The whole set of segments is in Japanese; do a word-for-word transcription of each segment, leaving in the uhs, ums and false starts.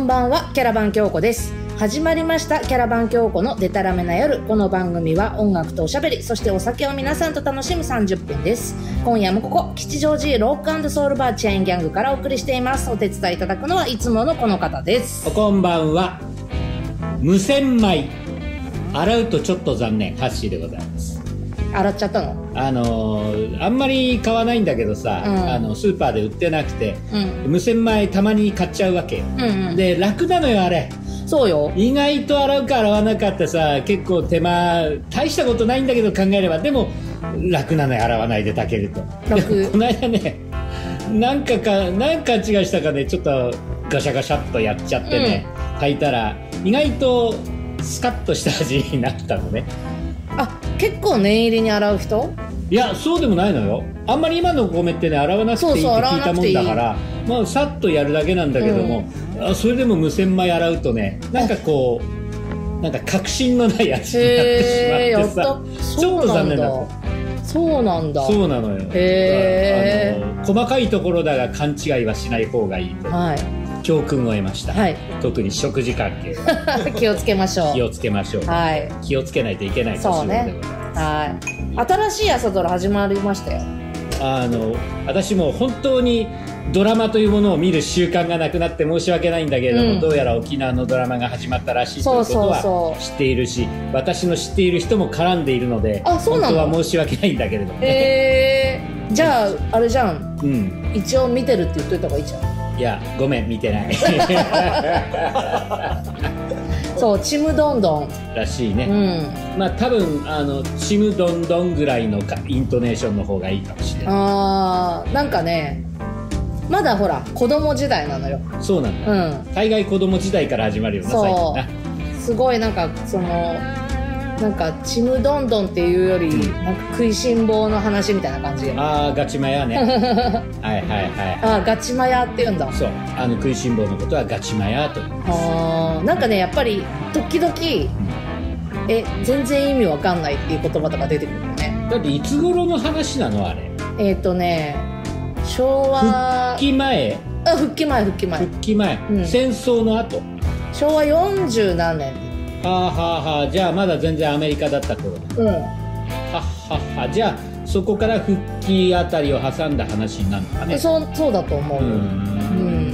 ばんは、キャラバン京子です。始まりましたキャラバン京子のデタラメな夜。この番組は音楽とおしゃべり、そしてお酒を皆さんと楽しむさんじゅっぷんです。今夜もここ吉祥寺ロック&ソウルバーチェーンギャングからお送りしています。お手伝いいただくのはいつものこの方です。 こんばんは。無洗米洗うとちょっと残念、ハッシーでございます。 洗っちゃったの？ あのー、あんまり買わないんだけどさ、うん、あのスーパーで売ってなくて、うん、無洗米たまに買っちゃうわけよ、うんうん、で楽なのよあれ。 そうよ。 意外と洗うか洗わなかったさ、結構手間大したことないんだけど考えれば、でも楽なのよ、洗わないで炊けると。楽。この間ね、なんかかなんか違いしたかね、ちょっとガシャガシャっとやっちゃってね、うん、炊いたら意外とスカッとした味になったのね。 あ、結構念入りに洗う人？ いや、そうでもないのよ。あんまり今のお米ってね、洗わなくていいって聞いたもんだから、まあさっとやるだけなんだけども、うん、あ、それでも無洗米洗うとね、なんかこうなんか確信のない味になってしまってさ、ちょっと残念だった。 そうなんだ。 そうなのよ。へー。あの細かいところだが勘違いはしない方がいいと、はい、教訓を得ました、はい、特に食事関係気をつけましょう。 気をつけましょう、はい、気をつけないといけない年頃でございます。 はい、新しい朝ドラ始まりましたよ。 あの私も本当にドラマというものを見る習慣がなくなって申し訳ないんだけれども、うん、どうやら沖縄のドラマが始まったらしいということは知っているし、私の知っている人も絡んでいるので、あ、そうなの？本当は申し訳ないんだけれどもね。 えー、じゃああれじゃん、うん、一応見てるって言っといた方がいいじゃん。 いや、ごめん、見てないそう、ちむどんどんらしいね、うん、まあ多分あのちむどんどんぐらいのかイントネーションの方がいいかもしれない。 あー、なんかね、まだほら子供時代なのよ。 そうなんだ、うん、大概子供時代から始まるよな、最近な。 すごいなんかそのなんかちむどんどんっていうより、うん、なんか食いしん坊の話みたいな感じ。 ああ、ガチマヤねはいはいはい。 ああ、ガチマヤって言うんだ。 そう、あの食いしん坊のことはガチマヤと言います。 ああ、なんかね、やっぱり時々、うん、え全然意味わかんないっていう言葉とか出てくるよね。 だっていつ頃の話なのあれ？ えっ、ー、とね、昭和復帰前。 あ、復帰前復帰前復帰前、うん、戦争の後、 昭和よんじゅう何年。 はあはあはあ、じゃあまだ全然アメリカだった頃だ。うん。ははは、じゃあそこから復帰あたりを挟んだ話になるのかね。 そうそうだと思う。うん、うん、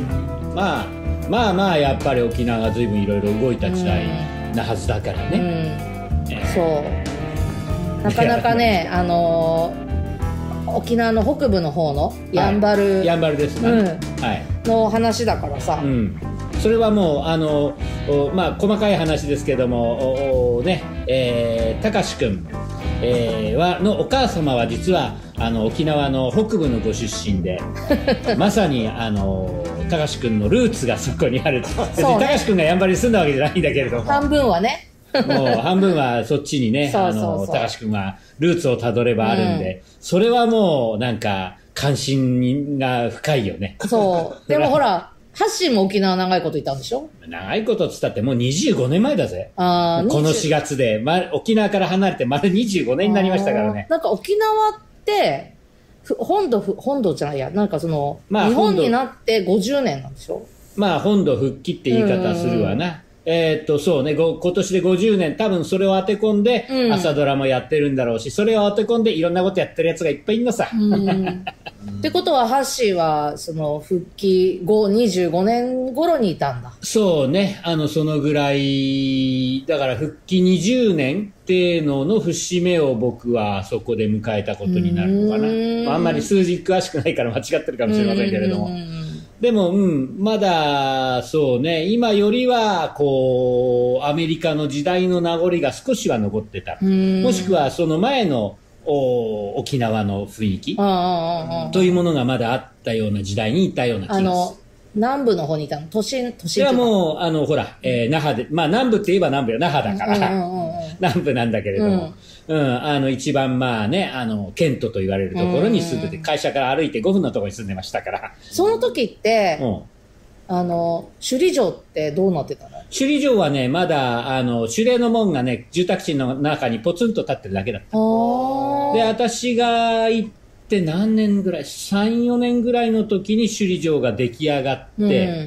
まあまあまあ、やっぱり沖縄が随分いろいろ動いた時代なはずだからね、うんうん、 えー、そうなかなかねあのー、沖縄の北部の方のやんばる、 はい、やんばるですね、うん、 はい、の話だからさ、うん、 それはもうあの、まあ、細かい話ですけども、ね、えー、たかしくん、えー、はのお母様は実はあの沖縄の北部のご出身でまさにあのたかしくんのルーツがそこにある。別にたかしくんがやんばるに住んだわけじゃないんだけれども、 半分はねもう半分はそっちにね、たかしくんはルーツをたどればあるんで、うん、それはもうなんか関心が深いよね。 そうでもほらハッシーも沖縄長いこといたんでしょ？ 長いことっつったってもうにじゅうごねんまえだぜ。あ、このしがつで、ま、沖縄から離れて丸にじゅうごねんになりましたからね。 なんか沖縄って本土本土じゃないや、なんかその、まあ、日本になってごじゅうねんなんでしょ？まあ本土復帰って言い方するわな。えー、っとそうね、今年でごじゅうねん、多分それを当て込んで、うん、朝ドラもやってるんだろうし、それを当て込んでいろんなことやってるやつがいっぱいいるのさ。うんってことはハッシーはその復帰後にじゅうごねん頃にいたんだ。そうね、 あのそのぐらいだから、復帰にじゅうねんっていうのの節目を僕はそこで迎えたことになるのかな。まあ、あんまり数字詳しくないから間違ってるかもしれませんけれども、でも、うん、まだそうね、今よりはこうアメリカの時代の名残が少しは残ってた、もしくはその前のお沖縄の雰囲気というものがまだあったような時代にいたような気がする。あの南部の方にいたの？都心都心。 いやもうあのほら、えー、那覇で、まあ南部って言えば南部よ、那覇だから、うんうんうん、南部なんだけれども、うん、うん、あの一番まあね、あのケントと言われるところに住んでて、会社から歩いてごふんのところに住んでましたから。 その時って、うん、あの首里城ってどうなってたの？ 首里城はね、まだあの守礼の門がね、住宅地の中にポツンと立ってるだけだった。で、私が行って何年ぐらい、さん、よねんぐらいの時に首里城が出来上がって、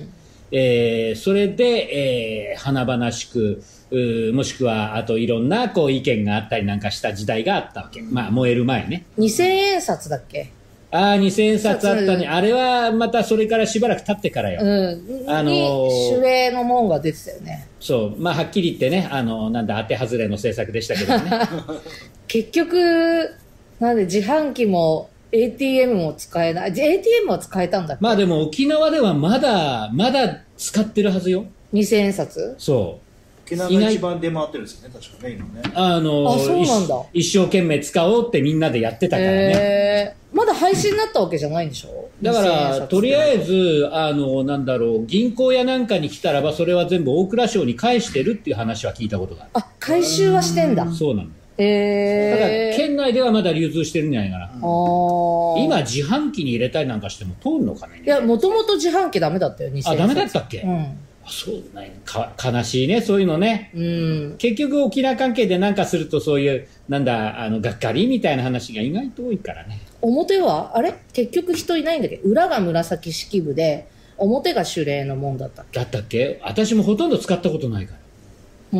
えー、それで、えー、華々しく、もしくは、あといろんな、こう、意見があったりなんかした時代があったわけ。まあ、燃える前ね。 にせんえん札だっけ？ ああ、にせんえん札あったね。あれは、またそれからしばらく経ってからよ。 うん。 あのー、 に種類のもんが出てたよね。 そう。まあ、はっきり言ってね、あの、なんだ、当て外れの政策でしたけどね。 結局、なんで自販機も エーティーエム も使えない。エーティーエム は使えたんだっけ？ まあでも沖縄ではまだ、まだ使ってるはずよ。 にせんえん札？ そう。 沖縄が一番出回ってるんですよね、確かね、今ね。 あのあ、そうなんだ。 一生懸命使おうってみんなでやってたからね。 へー。まだ廃止になったわけじゃないんでしょ？ だから、とりあえず、あの、なんだろう、銀行やなんかに来たらば、それは全部大蔵省に返してるっていう話は聞いたことがある。 あ、回収はしてんだ。 そうなんだ。 へー。 だから、県内ではまだ流通してるんじゃないかな。 あー。 今、自販機に入れたりなんかしても通るのかね。 いや、もともと自販機ダメだったよ、にせんえんあ、 札。 ダメだったっけ？ うん。 そうねか。悲しいね、そういうのね。 うん。 結局、沖縄関係でなんかすると、そういう、なんだ、あの、がっかりみたいな話が意外と多いからね。 表はあれ結局人いないんだけど、裏が紫式部で、表が種類のもんだったっけ？ だったっけ？私もほとんど使ったことないから。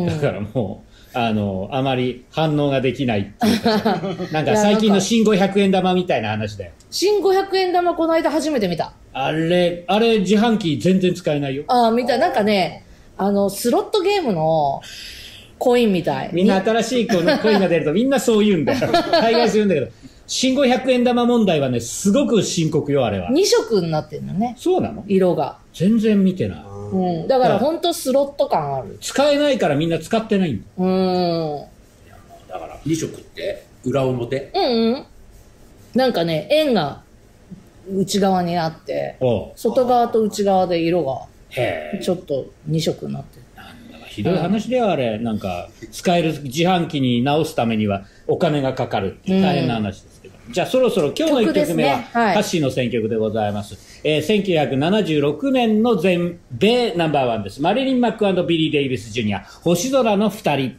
うん、 だからもう、あの、あまり反応ができないっていうかさ、なんか最近の新ごひゃくえん玉みたいな話だよ。 新ごひゃくえん玉この間初めて見た。 あれ、あれ自販機全然使えないよ。 ああ、見た。なんかね、あの、スロットゲームのコインみたい。 みんな新しいコインが出るとみんなそう言うんだよ。大概そう言うんだけど。新ごひゃくえん玉問題はね、すごく深刻よ、あれは。 に色になってんのね。 そうなの？ 色が。 全然見てない。 うん。だからほんとスロット感ある。 使えないからみんな使ってないんだ。 うーん。 だからに色って裏表？ うんうん。なんかね、円が内側にあって、 おう外側と内側で色がへえ。 ちょっとに色になってる。 ひどい話だよ、あれ。なんか、使える自販機に直すためにはお金がかかるっていう大変な話ですけど。うん、じゃあそろそろ今日のいっきょくめは、 ねはい、 ハッシーの選曲でございます。えー、せんきゅうひゃくななじゅうろくねんの全米ナンバーワンです。マリリン・マック&ビリー・デイビス・ジュニア、星空の二人。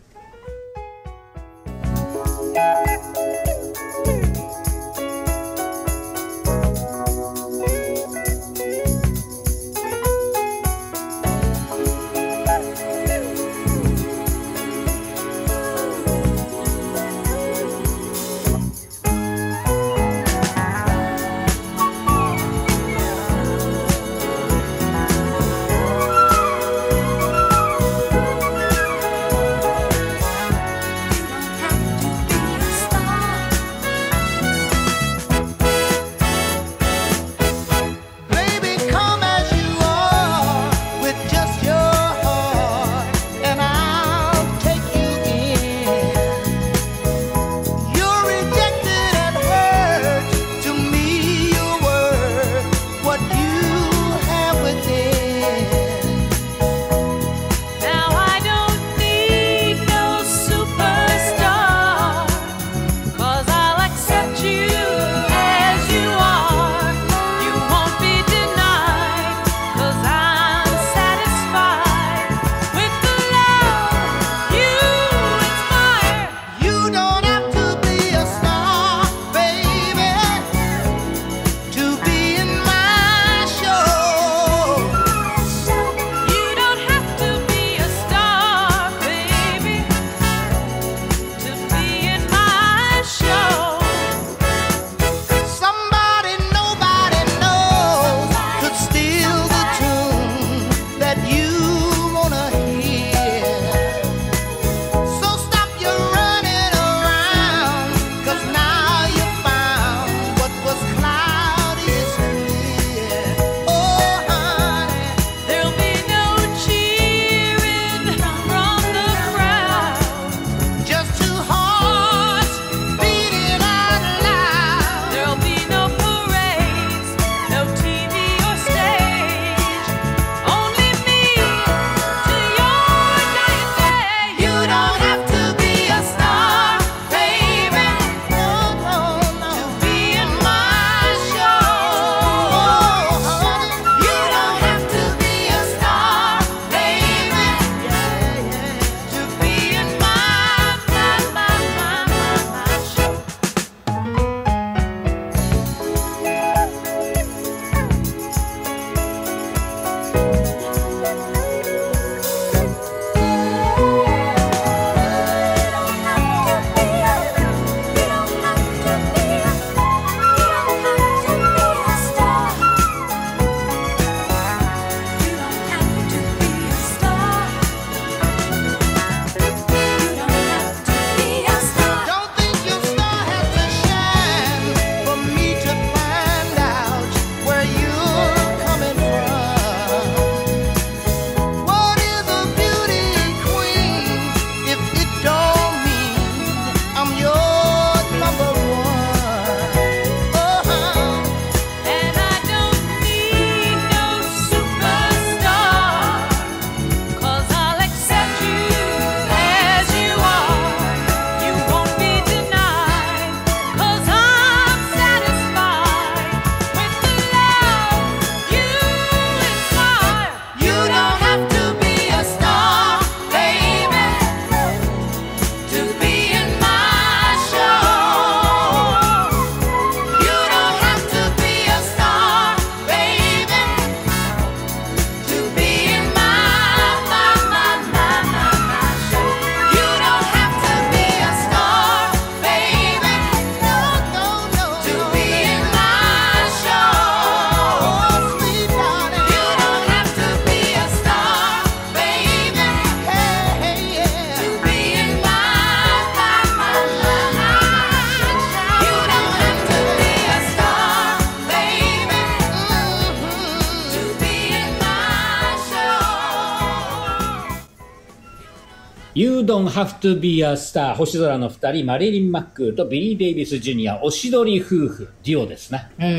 You don't have to be a star 星空の二人、マリリン・マックーとビリー・デイビス・ジュニア、おしどり夫婦、デュオですな。 うん。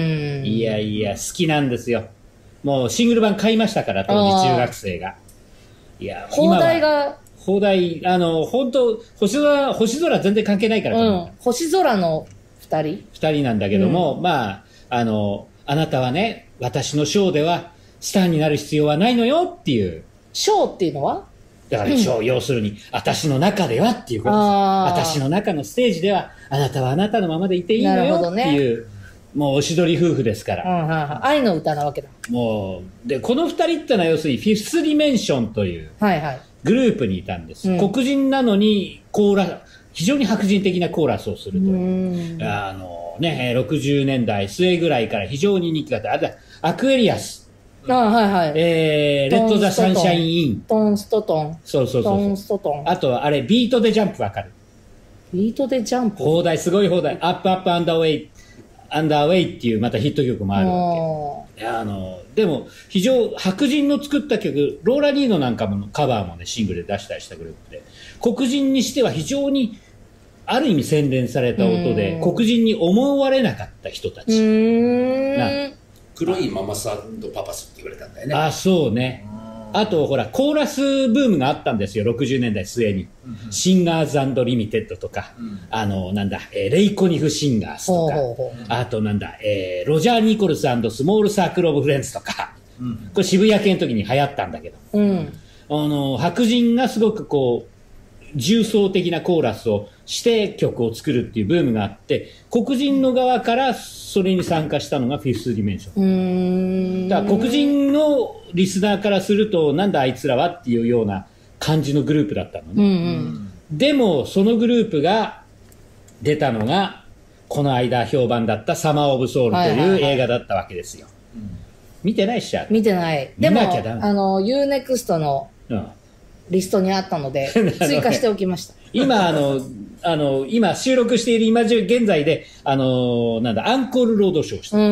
いやいや、好きなんですよ。もうシングル版買いましたから、当時中学生が。いや、 放題が、 放題、あの、本当星空、星空全然関係ないから、 うん。星空の二人二人なんだけども、うん、まあ、あの、あなたはね、私のショーではスターになる必要はないのよっていう。 ショーっていうのはだから、ショー、うん、要するに、私の中ではっていうことです。私の中のステージでは、あなたはあなたのままでいていいのよっていう、ね、もうおしどり夫婦ですから。 うんはは愛の歌なわけだ。 もう、で、この二人ってのは要するに、フィフスディメンションという、はいはい。グループにいたんです。うん、黒人なのに、コーラ、非常に白人的なコーラスをするという。うあのね、ろくじゅうねんだい末ぐらいから非常に人気があって、あれアクエリアス。 あはいはい。 えー、レッド・ザ・サンシャイン・イン。 トンストトン。 そうそうそう。 トンストトン。 あと、あれ、ビートでジャンプわかる？ ビートでジャンプ放題、すごい放題。アップアップアンダーウェイ、アンダーウェイっていうまたヒット曲もあるわけ。いや、あの、でも、非常、白人の作った曲、ローラ・リーノなんかもカバーもね、シングルで出したりしたグループで、黒人にしては非常に、ある意味洗練された音で、黒人に思われなかった人たち。 な黒いママさんとパパスって言われたんだよね。 あ、そうね。あと、ほら、コーラスブームがあったんですよ、ろくじゅうねんだい末に。うん、シンガーズ&リミテッドとか、うん、あの、なんだ、えー、レイコニフシンガーズとか、ほうほうほうあと、なんだ、えー、ロジャー・ニコルス&スモール・サークル・オブ・フレンズとか、うん、これ渋谷系の時に流行ったんだけど、うん、あの、白人がすごくこう、重層的なコーラスをして曲を作るっていうブームがあって、黒人の側からそれに参加したのがフィフスディメンション。うーんだから黒人のリスナーからすると、なんだあいつらはっていうような感じのグループだったのね。うんうん、でも、そのグループが出たのが、この間評判だったサマー・オブ・ソウルという映画だったわけですよ。はいはいはい、見てないっしょ？ 見てない。でも、あの、ユーネクスト の、うんリストにあったので、追加しておきました。 今、あの、あの、今収録している今現在で、あの、なんだ、アンコールロードショーした。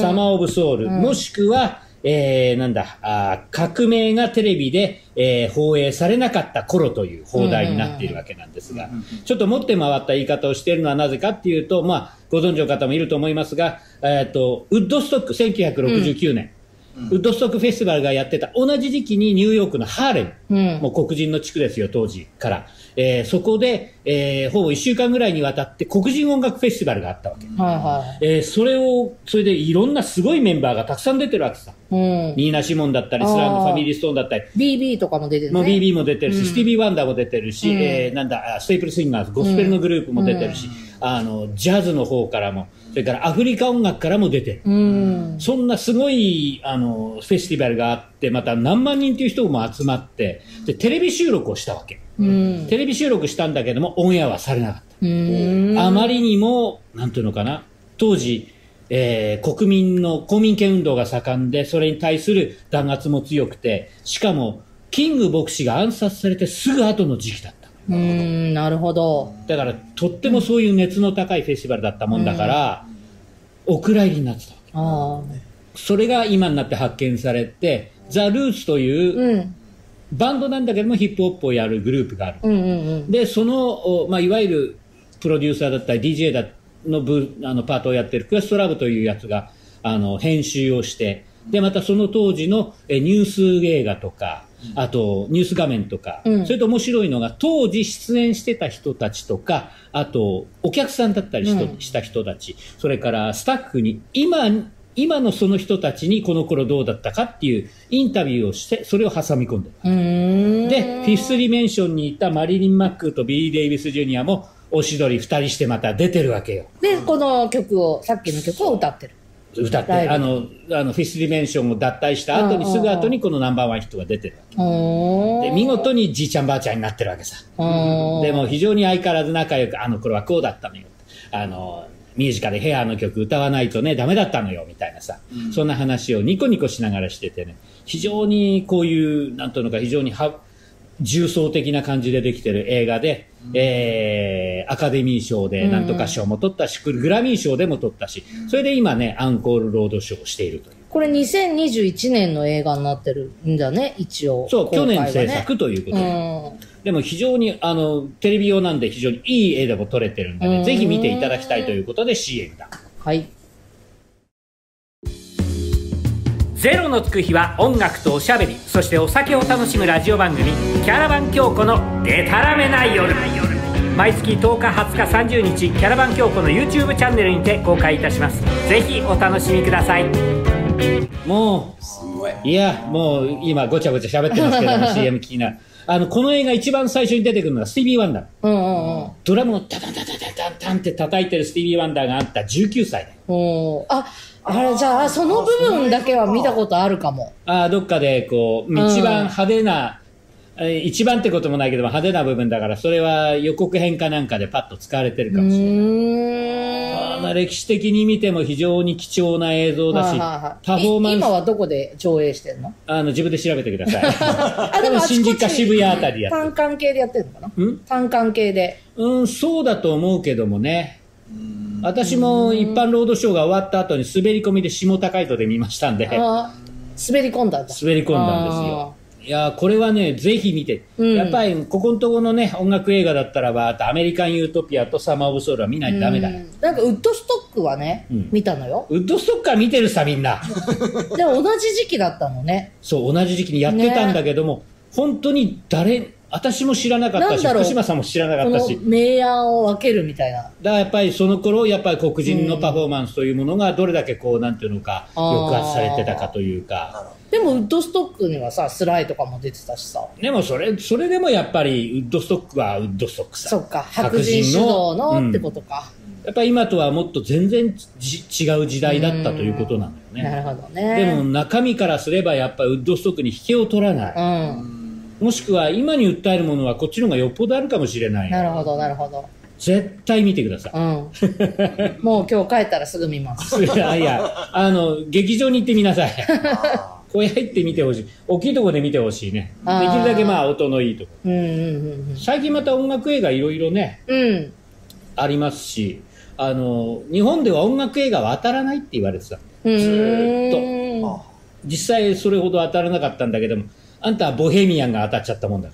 サマーオブソウル、もしくは、えー、なんだあ、革命がテレビで、えー、放映されなかった頃という放題になっているわけなんですが、ちょっと持って回った言い方をしているのはなぜかっていうと、まあ、ご存知の方もいると思いますが、えっと、ウッドストック、せんきゅうひゃくろくじゅうきゅうねん、うんウッドストックフェスティバルがやってた同じ時期にニューヨークのハーレム、うん、もう黒人の地区ですよ当時から、えー、そこで、えー、ほぼいっしゅうかんぐらいにわたって黒人音楽フェスティバルがあったわけ、はいはいえー、それをそれでいろんなすごいメンバーがたくさん出てるわけさ、うん、ニーナ・シモンだったりスラング・ファミリー・ストーンだったりビービー とかも出てるねもう ビービー も出てるし、うん、スティービー・ワンダーも出てるし、うんえー、なんだステープル・シンガーズゴスペルのグループも出てるし、うん、あのジャズの方からもそれからアフリカ音楽からも出てる、うん、そんなすごいあのフェスティバルがあってまた何万人という人も集まってでテレビ収録をしたわけ、うん、テレビ収録したんだけどもオンエアはされなかった、うん、あまりにもなんていうのかな当時、えー、国民の公民権運動が盛んでそれに対する弾圧も強くてしかもキング牧師が暗殺されてすぐ後の時期だった。 うーんなるほどだからとってもそういう熱の高いフェスティバルだったもんだから、うん、お蔵入りになってたわけ。あそれが今になって発見されてザ・ルーツという、うん、バンドなんだけどもヒップホップをやるグループがある、うんうんうん、でその、まあ、いわゆるプロデューサーだったり ディージェー だの部あのパートをやってるクエストラブというやつがあの編集をしてでまたその当時のえニュース映画とかあとニュース画面とか、うん、それと面白いのが当時出演してた人たちとかあとお客さんだったり し,、うん、した人たちそれからスタッフに今今のその人たちにこの頃どうだったかっていうインタビューをしてそれを挟み込んでるうーんでフィフスディメンションにいたマリリン・マックーとビリー・デイビス・ジュニアもおしどりふたりしてまた出てるわけよでこの曲をさっきの曲を歌ってる歌ってあのあのフィフスディメンションを脱退した後にすぐ後にこのナンバーワンヒットが出てるわけで見事にじいちゃんばあちゃんになってるわけさでも非常に相変わらず仲良くあの頃はこうだったのよあのミュージカルヘアの曲歌わないとねダメだったのよみたいなさ、うん、そんな話をニコニコしながらしててね非常にこういうなんというのか非常には重層的な感じでできてる映画で、うんえー、アカデミー賞でなんとか賞も取ったし、うん、グラミー賞でも取ったしそれで今ねアンコールロードショーをしているというこれにせんにじゅういちねんの映画になってるんだね、一応。 そう、去年制ね、 作ということで。 うん、 でも非常に、あの、テレビ用なんで非常にいい絵でも撮れてるんで、ね、ぜひ見ていただきたいということで シーエム だ。 はい。 ゼロのつく日は音楽とおしゃべり、そしてお酒を楽しむラジオ番組キャラバン京子のデタラメな夜。毎月とおか、はつか、さんじゅうにちキャラバン京子の YouTube チャンネルにて公開いたします。ぜひお楽しみください。 もういやもう今ごちゃごちゃ喋ってますけどもシーエム 聞きなあのこの映画一番最初に出てくるのがスティービー・ワンダー、うんうんうん、ドラムをタタタタタタタンって叩いてるスティービー・ワンダーがあったじゅうきゅうさいで、 おああれじゃあその部分だけは見たことあるかも。 あどっかでこう一番派手な、うん、一番ってこともないけど派手な部分だからそれは予告編かなんかでパッと使われてるかもしれない。うーん、まあ、歴史的に見ても非常に貴重な映像だし、はあはあ、パフォーマンス今はどこで上映してんの？あの自分で調べてください。あでも新宿か渋谷あたりやってる。 単館系でやってるのかな？ん単館系で。うんそうだと思うけどもね。私も一般ロードショーが終わった後に滑り込みで下高井戸で見ましたんで、 あ滑り込んだんだ。 滑り込んだんですよ。いやこれはねぜひ見て、うん、やっぱりここのところのね音楽映画だったらばアメリカンユートピアとサマーオブソウルは見ないとダメだ、うん、 なんかウッドストックはね、うん、見たのよ。 ウッドストックは見てるさみんな。 でも同じ時期だったのね。 そう同じ時期にやってたんだけども、ね、本当に誰私も知らなかったし福島さんも知らなかったし、 この明暗を分けるみたいな。だからやっぱりその頃やっぱり黒人のパフォーマンスというものがどれだけこうなんていうのか抑圧されてたかというか。 でもウッドストックにはさスライとかも出てたしさ。 でもそれそれでもやっぱりウッドストックはウッドストックさ。 そっか白人主導の、うん、ってことか。 やっぱり今とはもっと全然じ違う時代だったということなんだよね。 なるほどね。 でも中身からすればやっぱりウッドストックに引けを取らない。うんもしくは今に訴えるものはこっちの方がよっぽどあるかもしれない。 なるほどなるほど。 絶対見てください。うん、 もう今日帰ったらすぐ見ます。 いやいやあの劇場に行ってみなさい。小屋行って見てほしい。大きいところで見てほしいね。できるだけまあ音のいいところ、うんうんうんうん、最近また音楽映画いろいろね、うん、ありますしあの日本では音楽映画は当たらないって言われてた。ずーっと実際それほど当たらなかったんだけどもあんたはボヘミアンが当たっちゃったもんだから。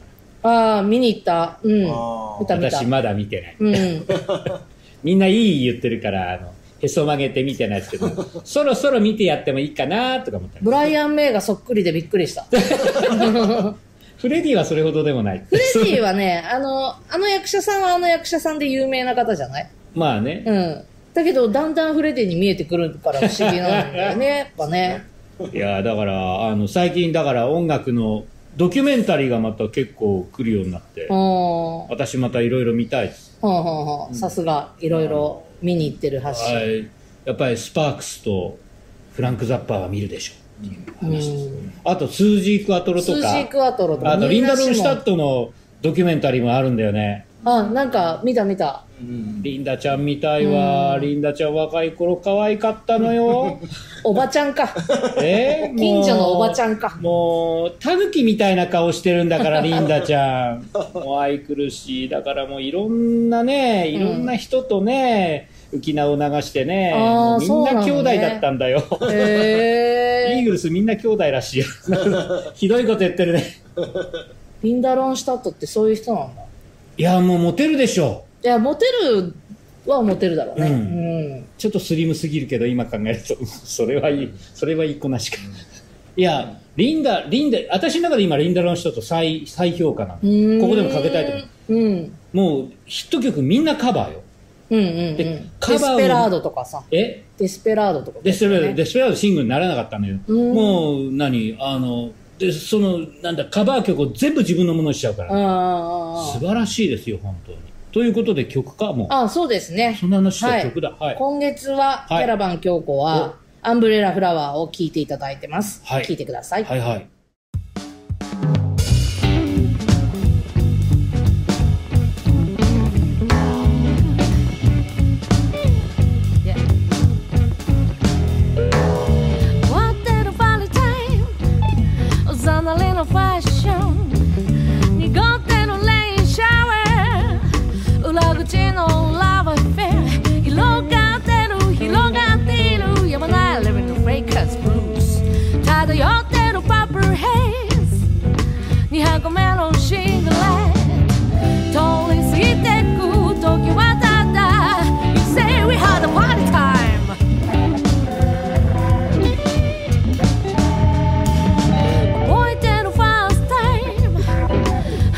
ああ見に行った。うん。見た見た。 私まだ見てない。うん、みんないい言ってるからあのへそ曲げて見てないですけどそろそろ見てやってもいいかなとか思った。 ブライアン・メイがそっくりでびっくりした。 フレディはそれほどでもない。 フレディはねあのあの役者さんはあの役者さんで有名な方じゃない。 まあね。 うん。だけどだんだんフレディに見えてくるから不思議なんだよね。やっぱね。 いやだからあの最近だから音楽のドキュメンタリーがまた結構来るようになって私またいろいろ見たいです。 さすがいろいろ見に行ってる発信、はい、 やっぱりスパークスとフランク・ザッパーは見るでしょっていう話です、うん、あとスージー・クアトロとかスージー・クアトロとかあとリンダ・ロンシュタットのドキュメンタリーもあるんだよね。 あなんか見た見た、 うん、リンダちゃん見たいわ、うん、リンダちゃん若い頃可愛かったのよ。 おばちゃんか。 えー、 近所のおばちゃんか。 もうタヌキみたいな顔してるんだからリンダちゃん。もう愛くるしい。だからもういろんなねいろんな人とね、うん、浮き名を流してねみんな兄弟だったんだよ。へーイーグルスみんな兄弟らしいよ。ひどいこと言ってるね。 リンダ・ロンシュタットってそういう人なんだ。 いやもうモテるでしょ。 いやモテるはモテるだろうね、うんうん、ちょっとスリムすぎるけど今考えるとそれはいいそれはいい子なしか。いやリンダリンダ私の中で今リンダの人と再再評価なの。ここでもかけたいと思う、うん、もうヒット曲みんなカバーよ。うんうんうん、 でカバーデスペラードとかさえデスペラードとか、ね、 デスペラードデスペラードシングルにならなかったんだけど、もう何あのでそのなんだカバー曲を全部自分のものにしちゃうから、ね、あ素晴らしいですよ本当に。ということで曲かもうあそうですねそんな話した曲だ、はいはい、 今月はキャラバン京子は、はい、アンブレラフラワーを聴いていただいてます、はい、聴いてください。 はいはい。 広がってる広がってるやまないレベルのフェイカーズブルース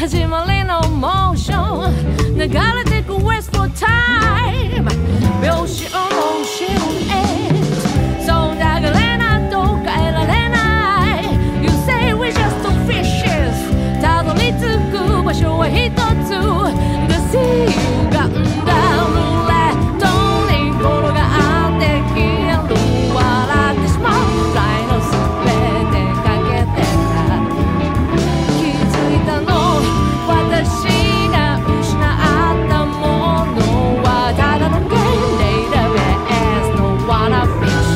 始まりのモーション流れてく Wasteful time 秒針もシルエットそうだがれなど変えられない You say we just fishes たどり着く場所は一つ The sea が生んだルーレットに転がって消える笑ってしまうライの全てかけてた気づいたの私が失ったものはただのゲームデータベースの wanna fish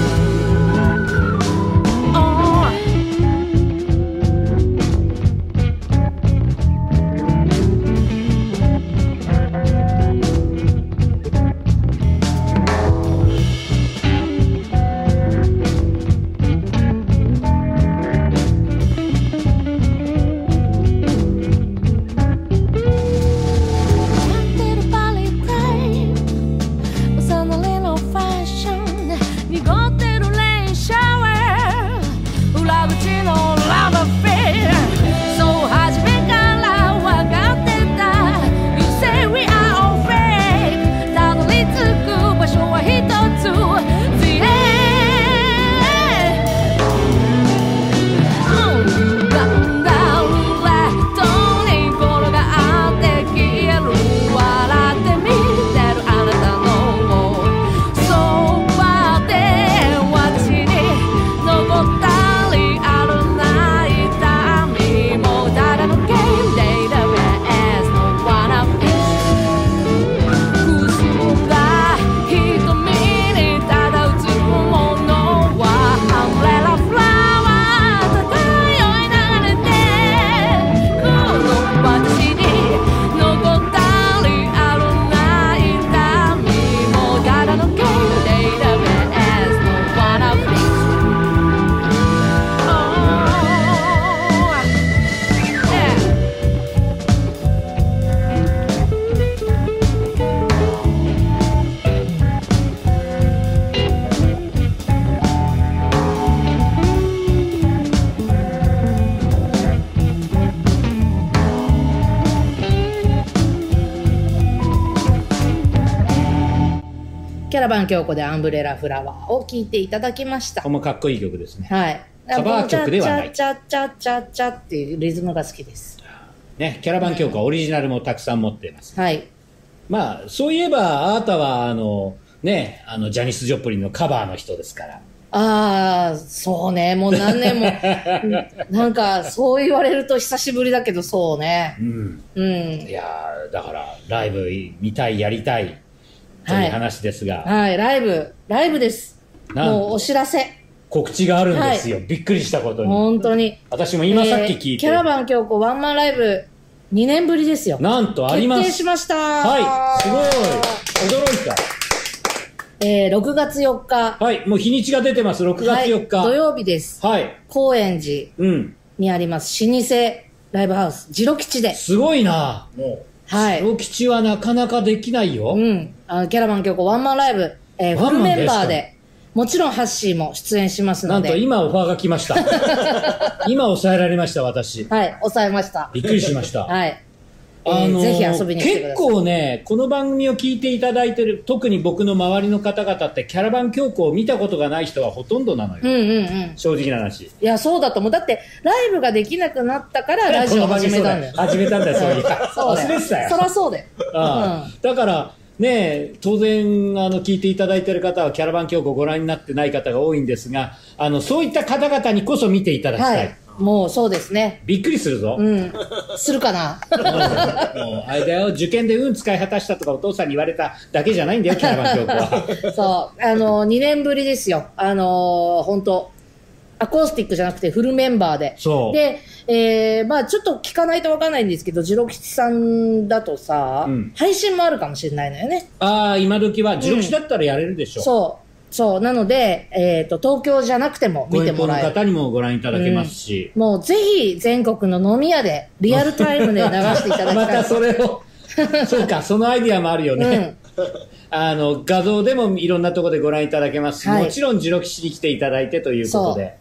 キャラバン京子でアンブレラフラワーを聴いていただきました。 これもかっこいい曲ですね。 はい。 カバー曲ではない。 チャチャチャチャチャっていうリズムが好きです。 ね、キャラバン京子はオリジナルもたくさん持っています。 はい。 まあ、そういえば、あなたは、あの、ね、あの、ジャニス・ジョプリンのカバーの人ですから。 ああ、そうね。もう何年も。なんか、そう言われると久しぶりだけど、そうね。 うん。 うん。 いやー、だから、ライブ見たい、やりたい、という話ですが。 はい、はい、ライブ、ライブです。もうお知らせ。 告知があるんですよ。はい、びっくりしたことに。 本当に。 私も今さっき聞いて。えー、 キャラバン京子ワンマンライブ、にねんぶりですよ。 なんとあります。 決定しました。 はい、すごい。驚いた。 えー、ろくがつよっか。 はい、もう日にちが出てます。ろくがつよっか。 はい、土曜日です。 はい。 高円寺にあります、老舗ライブハウス、ジロ吉で。 すごいな。もう。はい。ジロ吉はなかなかできないよ。 うん。あの、キャラバン京子ワンマンライブ、えー、フルメンバーで。もちろんハッシーも出演しますので。 なんと今オファーが来ました。今抑えられました、私。 はい、抑えました。 びっくりしました。 はい。 あのー、 ぜひ遊びに来てください。 結構ね、この番組を聞いていただいてる、特に僕の周りの方々ってキャラバン京子を見たことがない人はほとんどなのよ。 うんうんうん。 正直な話。いや、そうだと思う。だって、ライブができなくなったからラジオを始めたんだよ。 始めたんだよ、そういう。忘れてたよ。 そらそうだよ。 ああ、うん、だから、ね、当然あの聞いていただいている方はキャラバン京子をご覧になってない方が多いんですが、あのそういった方々にこそ見ていただきたい。はい、 もうそうですね。 びっくりするぞ。 うん。するかな。 もうあれだよ、受験で運使い果たしたとかお父さんに言われただけじゃないんだよ、キャラバン京子は。 そう、あのにねんぶりですよ。あの本当。アコースティックじゃなくてフルメンバーで。 そう。 で、えー、まあちょっと聞かないとわかんないんですけど、ジロ吉さんだとさ、うん、配信もあるかもしれないのよね。 ああ、今時は、ジロ吉だったらやれるでしょ。 うん、そう。そう。なので、えっ、ー、と、東京じゃなくても見てもらえる。 ご遠方の方にもご覧いただけますし。 うん、もうぜひ全国の飲み屋でリアルタイムで流していただきたい。 またそれを、そうか、そのアイディアもあるよね。うん、あの、画像でもいろんなところでご覧いただけますし、はい、もちろんジロ吉に来ていただいてということで。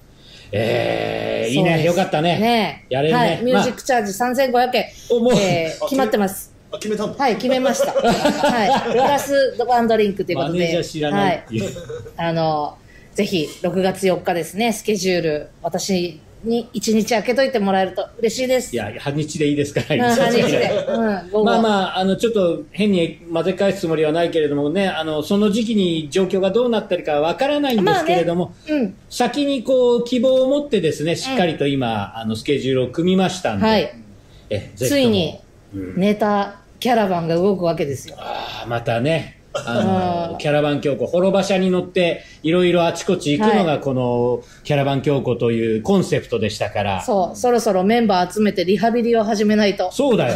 えー、いいね。 そうですよかったね。 ねやれるね。 はい。ミュージックチャージさんぜんごひゃくえん。 おもうえー決まってます。 あ、決めたんだ。 はい、決めました。はい。プラスワンドリンクということで。 マネージャー知らないっていう。 はい。あの、ぜひ、ろくがつよっかですね、スケジュール、私にいちにち空けといてもらえると嬉しいです。 いや、半日でいいですから、 うん、半日急ぎないで。うん、午後。 まあまあ、あの、ちょっと変に混ぜ返すつもりはないけれどもね、あの、その時期に状況がどうなってるかわからないんですけれども、 まあね、うん。 先にこう、希望を持ってですね、しっかりと今、あの、スケジュールを組みましたんで、 はい。 え、ぜひともついに、ネタ、キャラバンが動くわけですよ。 あーまたね、ああーの、キャラバン教皇、滅場車に乗って、いろいろあちこち行くのが、 はいこの、キャラバン教皇というコンセプトでしたから。 そう、そろそろメンバー集めてリハビリを始めないと。 そうだよ。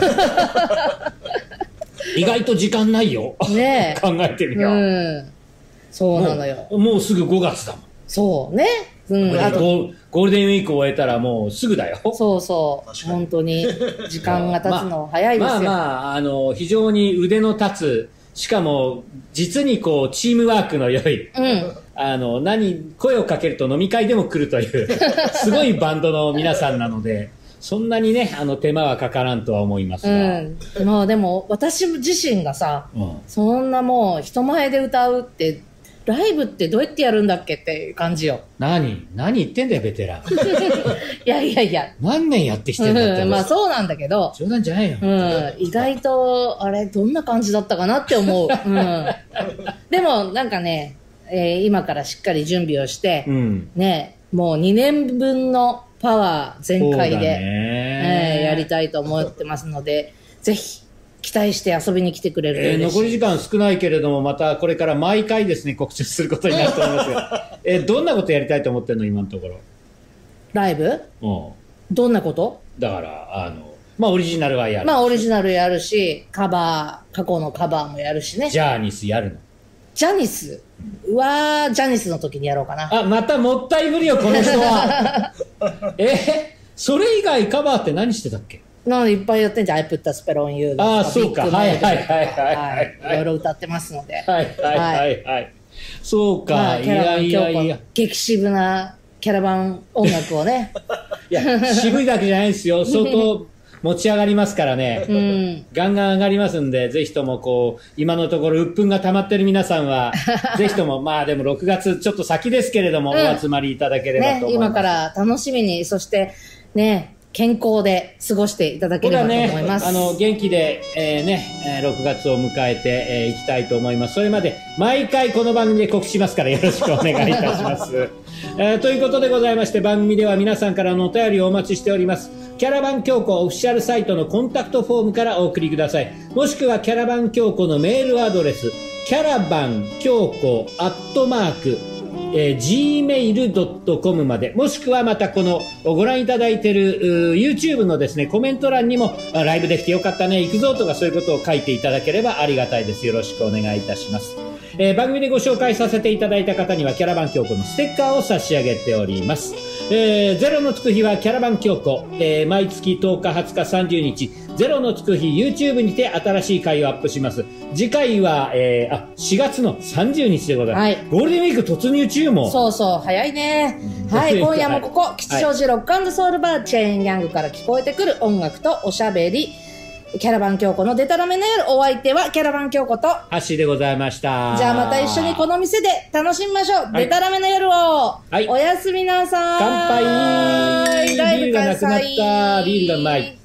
意外と時間ないよ。 ねえ考えてみうよう。 ん。そうなのよ。 もうもうすぐごがつだもん。 そうね。うん。あと、 ゴーゴールデンウィークを終えたらもうすぐだよ。 そうそう。 確かに本当に、時間が経つの早いですよ。 まあまあ、あの、非常に腕の立つ、しかも、実にこう、チームワークの良い、 うん。 あの、何、声をかけると飲み会でも来るという、すごいバンドの皆さんなので、そんなにね、あの、手間はかからんとは思いますうが。 ん。まあでも、私自身がさ、 うんそんなもう人前で歌うって、ライブってどうやってやるんだっけっていう感じよ。 何何言ってんだよ、ベテラン。 いやいやいや。 何年やってきてんだって。 うん、まあそうなんだけど、 冗談じゃないよ。 うん、意外と、あれ、どんな感じだったかなって思う。うん。でも、なんかね、えー今からしっかり準備をして、 うん。 ね、もうにねんぶんのパワー全開そうだで、 ねえーやりたいと思ってますので、ぜひ、期待して遊びに来てくれるとえー嬉しい。 残り時間少ないけれども、またこれから毎回ですね、告知することになると思いますが、えーどんなことやりたいと思ってんの、今のところ。 ライブうん。 どんなことだから、あの、まあ、オリジナルはやる。 まあ、オリジナルやるし、カバー、過去のカバーもやるしね。 ジャーニスやるの。 ジャニスは、ジャニスの時にやろうかな。 あ、またもったいぶりよ、この人は。えーそれ以外カバーって何してたっけ？ なのでいっぱいやってんじゃん。I put a spell on you とあーそうかビッグメイドとはいはいはいはいはいはい。いろいろ歌ってますので。 はいはいはいはい。そうか、 まあ、 いキャラバンやいやい京や。 子、激渋なキャラバン音楽をね。 いや、渋いだけじゃないですよ。相当持ち上がりますからね。 うん。 ガンガン上がりますんで、ぜひともこう、今のところ鬱憤が溜まってる皆さんは、ぜひとも、まあでもろくがつちょっと先ですけれども、 うんお集まりいただければねと、思います。 今から楽しみに、そして、ね、健康で過ごしていただければと思います。 これはね、あの、元気で、えーね、えーろくがつを迎えて、えーいきたいと思います。それまで、毎回この番組で告知しますから、よろしくお願いいたします。えーということでございまして、番組では皆さんからのお便りをお待ちしております。キャラバン京子オフィシャルサイトのコンタクトフォームからお送りください。もしくはキャラバン京子のメールアドレス、キャラバン京子アットマーク、えー、ジーメイルドットコム まで、もしくはまたこのご覧いただいているうー YouTube のですね、コメント欄にもあライブできてよかったね、行くぞとかそういうことを書いていただければありがたいです。よろしくお願いいたします。えー番組でご紹介させていただいた方にはキャラバン京子のステッカーを差し上げております。えーゼロのつく日はキャラバン京子、えー毎月とおか、はつか、さんじゅうにち、ゼロのつく日 YouTube にて新しい回をアップします。次回は、えーあ、しがつのさんじゅうにちでございます。 はいゴールデンウィーク突入中も。 そうそう、早いね。はい、今夜もここ、吉祥寺ロック&ソウルバーチェーンギャングから聞こえてくる音楽とおしゃべり、キャラバン京子のデタラメな夜、お相手はキャラバン京子と、 ハッシーでございました。 じゃあまた一緒にこの店で楽しみましょう。 はいデタラメな夜を。 いおやすみなさい。 乾杯ライブビールがなくなった開催ビールがうまい。